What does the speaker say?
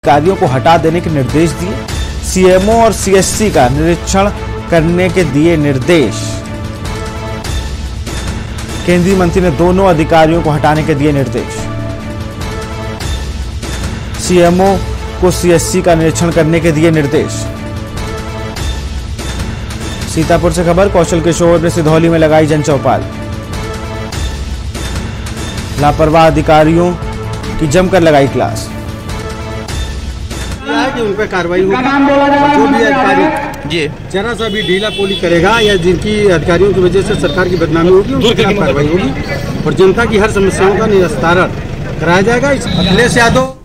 अधिकारियों को हटा देने के निर्देश दिए। सीएमओ और सीएससी का निरीक्षण करने के दिए निर्देश। केंद्रीय मंत्री ने दोनों अधिकारियों को हटाने के दिए निर्देश। सीएमओ को सीएससी का निरीक्षण करने के दिए निर्देश। सीतापुर से खबर, कौशल किशोर ने सिधौली में लगाई जनचौपाल। लापरवाह अधिकारियों की जमकर लगाई क्लास। कि उन पर कार्रवाई होगी। जो भी अधिकारी जी जरा सा भी ढीला पोली करेगा या जिनकी अधिकारियों की वजह से सरकार की बदनामी होगी, उनके खिलाफ कार्रवाई होगी और जनता की हर समस्याओं का निस्तारण कराया जाएगा। अखिलेश यादव